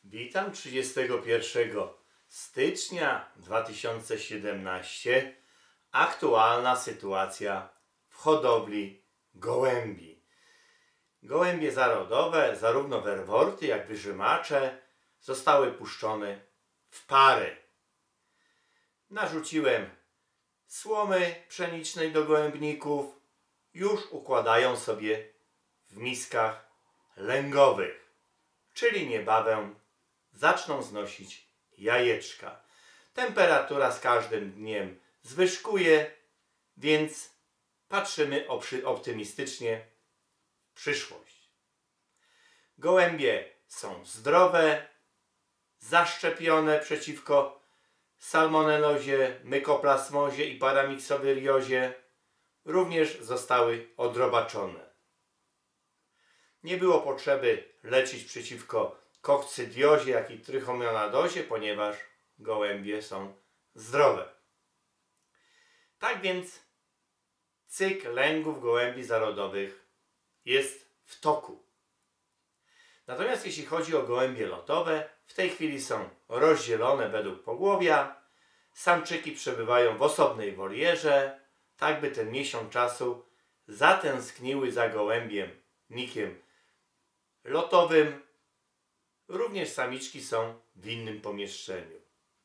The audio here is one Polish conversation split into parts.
Witam 31 stycznia 2017. Aktualna sytuacja w hodowli gołębi. Gołębie zarodowe, zarówno werworty jak wyżymacze, zostały puszczone w pary. Narzuciłem słomy pszenicznej do gołębników. Już układają sobie w miskach lęgowych, czyli niebawem zaczną znosić jajeczka. Temperatura z każdym dniem zwyżkuje, więc patrzymy optymistycznie w przyszłość. Gołębie są zdrowe, zaszczepione przeciwko salmonellozie, mykoplasmozie i paramiksobiriozie. Również zostały odrobaczone. Nie było potrzeby leczyć przeciwko kokcydiozie, jak i trychomonadozie, ponieważ gołębie są zdrowe. Tak więc cykl lęgów gołębi zarodowych jest w toku. Natomiast jeśli chodzi o gołębie lotowe, w tej chwili są rozdzielone według pogłowia. Samczyki przebywają w osobnej wolierze, tak by ten miesiąc czasu zatęskniły za gołębiem-nikiem lotowym. Również samiczki są w innym pomieszczeniu.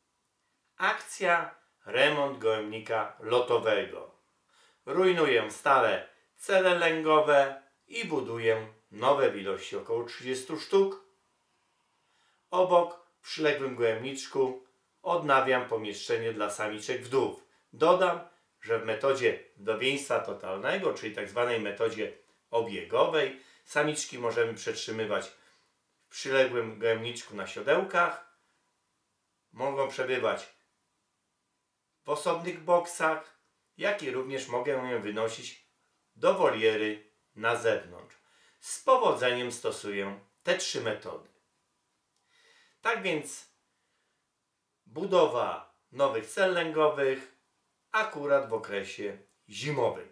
Akcja remont gołębnika lotowego. Rujnuję stare cele lęgowe i buduję nowe w ilości około 30 sztuk. Obok, w przyległym gołębniczku, odnawiam pomieszczenie dla samiczek wdów. Dodam, że w metodzie wdowieństwa totalnego, czyli tak zwanej metodzie obiegowej, samiczki możemy przetrzymywać w przyległym gołębniczku na siodełkach. Mogą przebywać w osobnych boksach, jak i również mogę ją wynosić do woliery na zewnątrz. Z powodzeniem stosuję te trzy metody. Tak więc budowa nowych cel lęgowych akurat w okresie zimowym.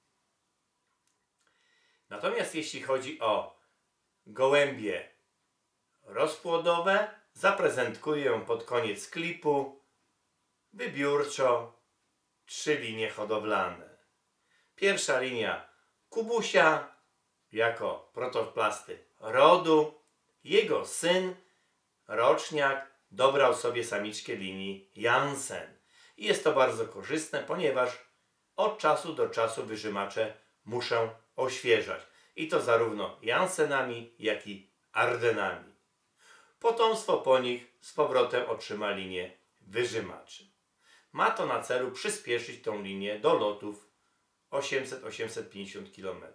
Natomiast jeśli chodzi o gołębie rozpłodowe, zaprezentuję pod koniec klipu wybiórczo 3 linie hodowlane. Pierwsza linia Kubusia jako protoplasty rodu. Jego syn, roczniak, dobrał sobie samiczkę linii Jansen. I jest to bardzo korzystne, ponieważ od czasu do czasu wyżymacze muszę oświeżać. I to zarówno Jansenami, jak i Ardenami. Potomstwo po nich z powrotem otrzyma linię wyżymaczy. Ma to na celu przyspieszyć tą linię do lotów 800-850 km.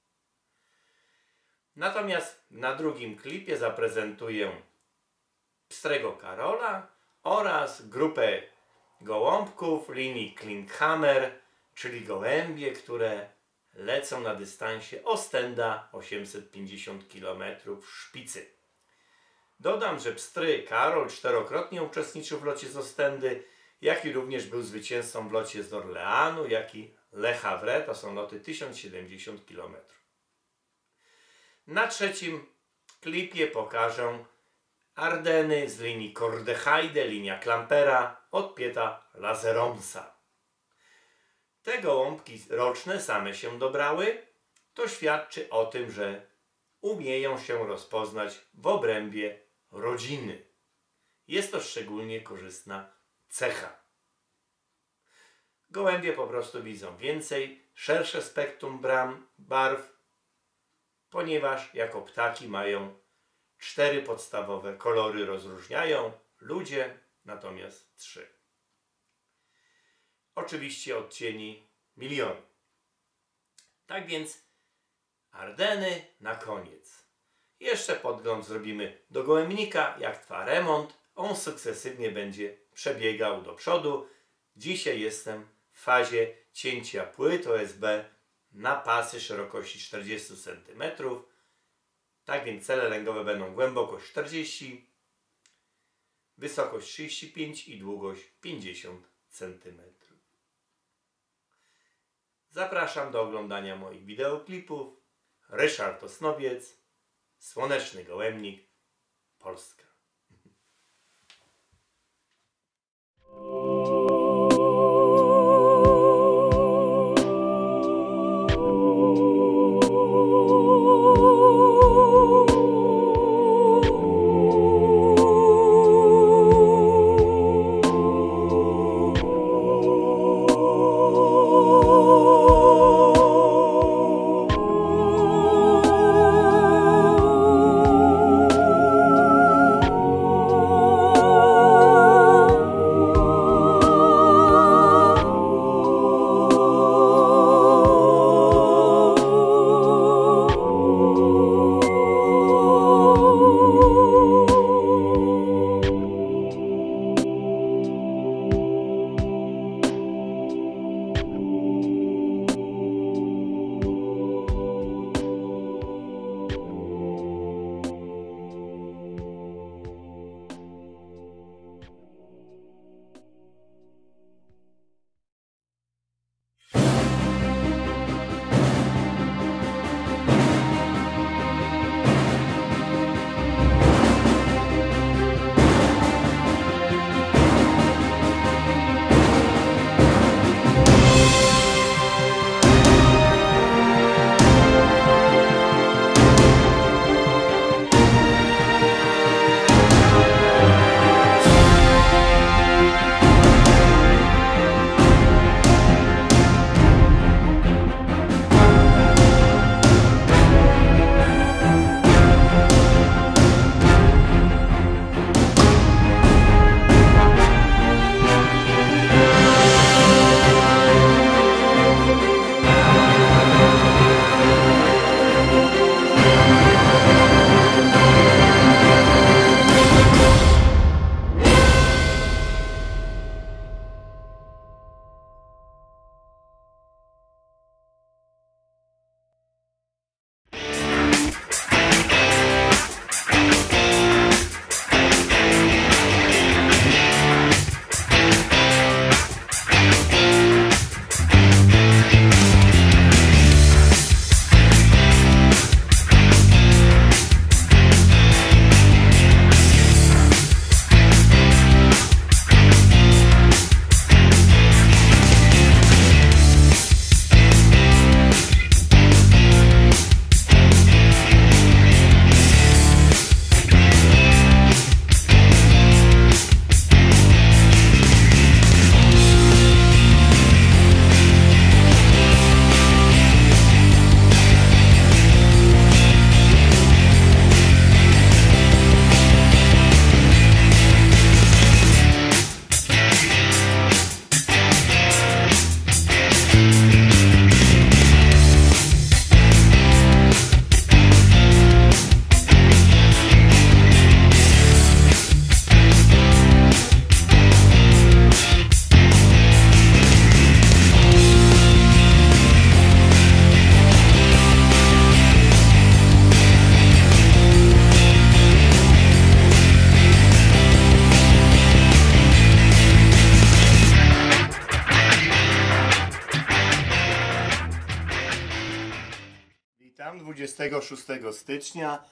Natomiast na drugim klipie zaprezentuję pstrego Karola oraz grupę gołąbków linii Klinkhammer, czyli gołębie, które lecą na dystansie Ostenda 850 km w szpicy. Dodam, że pstry Karol 4-krotnie uczestniczył w locie z Ostendy, jak i również był zwycięzcą w locie z Orleanu, jak i Le Havre, to są loty 1070 km. Na trzecim klipie pokażę Ardeny z linii Cordeheide, linia Clampera od Pieta Lazeromsa. Te gołąbki roczne same się dobrały. To świadczy o tym, że umieją się rozpoznać w obrębie rodziny. Jest to szczególnie korzystna cecha. Gołębie po prostu widzą więcej, szersze spektrum barw, ponieważ jako ptaki mają 4 podstawowe kolory, rozróżniają, ludzie natomiast 3. Oczywiście odcieni miliony. Tak więc Ardeny na koniec. Jeszcze podgląd zrobimy do gołębnika, jak trwa remont. On sukcesywnie będzie przebiegał do przodu. Dzisiaj jestem w fazie cięcia płyt OSB na pasy szerokości 40 cm. Tak więc cele lęgowe będą głębokość 40, wysokość 35 i długość 50 cm. Zapraszam do oglądania moich wideoklipów. Ryszard Osnowiec, Słoneczny Gołębnik, Polska. Witam 26 stycznia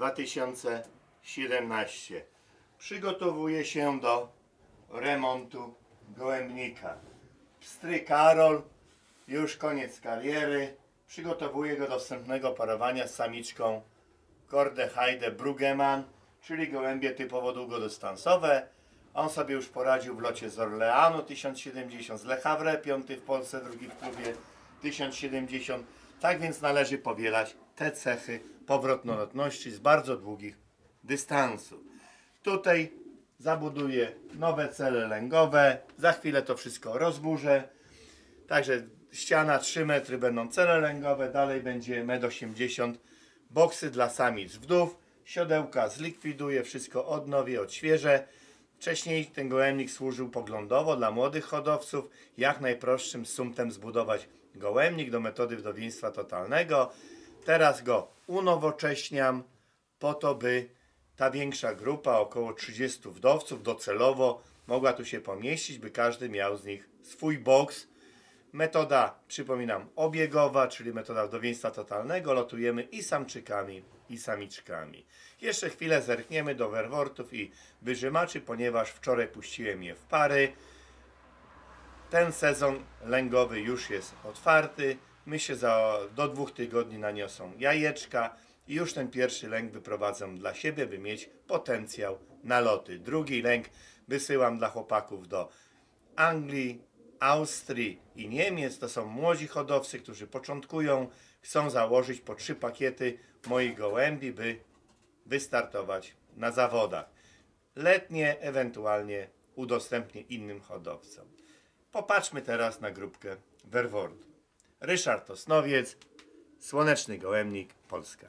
2017. Przygotowuję się do remontu gołębnika. Pstry Karol, już koniec kariery. Przygotowuję go do wstępnego parowania z samiczką Korde Heide Bruggemann, czyli gołębie typowo długodystansowe. On sobie już poradził w locie z Orleanu 1070, z Le Havre, 5 w Polsce, drugi w klubie 1070. Tak więc należy powielać te cechy powrotnolotności z bardzo długich dystansów. Tutaj zabuduję nowe cele lęgowe. Za chwilę to wszystko rozburzę. Także ściana 3 metry będą cele lęgowe. Dalej będzie 1,80 m. Boksy dla samic wdów. Siodełka zlikwiduję, wszystko odnowię, odświeżę. Wcześniej ten gołębnik służył poglądowo dla młodych hodowców. Jak najprostszym sumptem zbudować gołębnik do metody wdowieństwa totalnego. Teraz go unowocześniam po to, by ta większa grupa, około 30 wdowców docelowo mogła tu się pomieścić, by każdy miał z nich swój boks, Metoda, przypominam, obiegowa, czyli metoda wdowieństwa totalnego. Lotujemy i samczykami, i samiczkami. Jeszcze chwilę zerkniemy do werwortów i wyżymaczy, ponieważ wczoraj puściłem je w pary. Ten sezon lęgowy już jest otwarty. Myślę, że do 2 tygodni naniosą jajeczka i już ten pierwszy lęk wyprowadzam dla siebie, by mieć potencjał na loty. Drugi lęk wysyłam dla chłopaków do Anglii, Austrii i Niemiec. To są młodzi hodowcy, którzy początkują, chcą założyć po 3 pakiety moich gołębi, by wystartować na zawodach. Letnie ewentualnie udostępnię innym hodowcom. Popatrzmy teraz na grupkę werwortu. Ryszard Osnowiec, Słoneczny Gołębnik, Polska.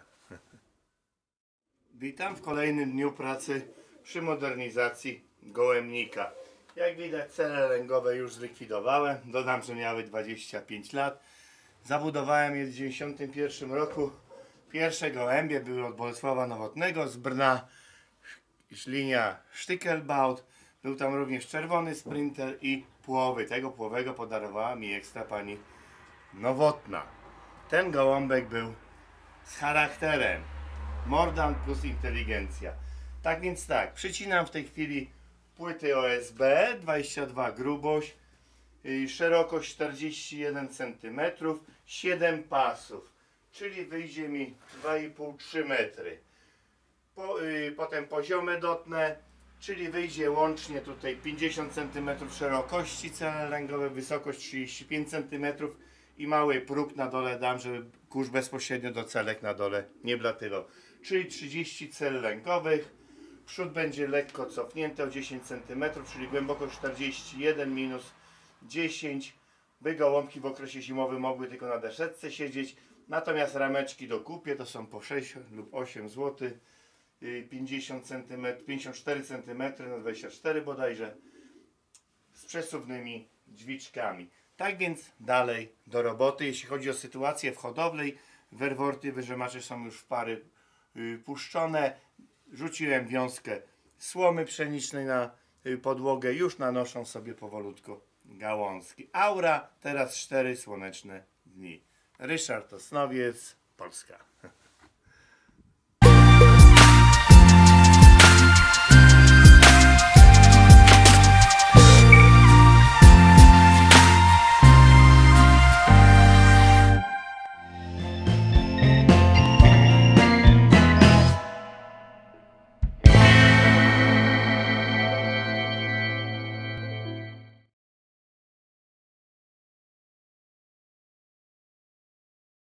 Witam w kolejnym dniu pracy przy modernizacji gołębnika. Jak widać, cele lęgowe już zlikwidowałem. Dodam, że miały 25 lat. Zabudowałem je w 1991 roku. Pierwsze gołębie były od Bolesława Nowotnego z Brna. Linia Sztykelbaut. Był tam również czerwony Sprinter i płowy. Tego płowego podarowała mi ekstra pani Nowotna. Ten gołąbek był z charakterem. Mordant plus inteligencja. Tak więc tak, przycinam w tej chwili płyty OSB, 22 grubość, szerokość 41 cm, 7 pasów, czyli wyjdzie mi 2,5-3 metry. Potem poziome dotnę, czyli wyjdzie łącznie tutaj 50 cm szerokości cele lęgowe, wysokość 35 cm i mały próg na dole dam, żeby kurz bezpośrednio do celek na dole nie blatywał. Czyli 30 cel lęgowych. Przód będzie lekko cofnięty o 10 cm, czyli głębokość 41 minus 10. By gołąbki w okresie zimowym mogły tylko na deszetce siedzieć. Natomiast rameczki dokupię, to są po 6 lub 8 zł. 50 cm, 54 cm na 24 bodajże. Z przesuwnymi drzwiczkami. Tak więc dalej do roboty. Jeśli chodzi o sytuację w hodowli, werworty, wyżymacze są już w pary puszczone. Rzuciłem wiązkę słomy pszenicznej na podłogę. Już nanoszą sobie powolutku gałązki. Aura, teraz 4 słoneczne dni. Ryszard Osnowiec, Polska.